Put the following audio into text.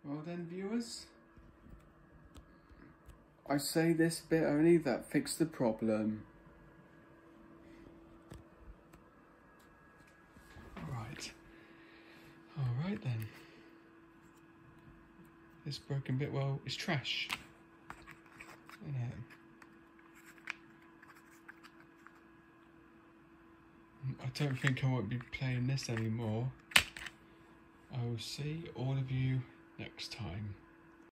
Well then, viewers, I say this bit only that fixed the problem. Alright then. This broken bit, well, it's trash. I don't think I won't be playing this anymore. I will see all of you next time.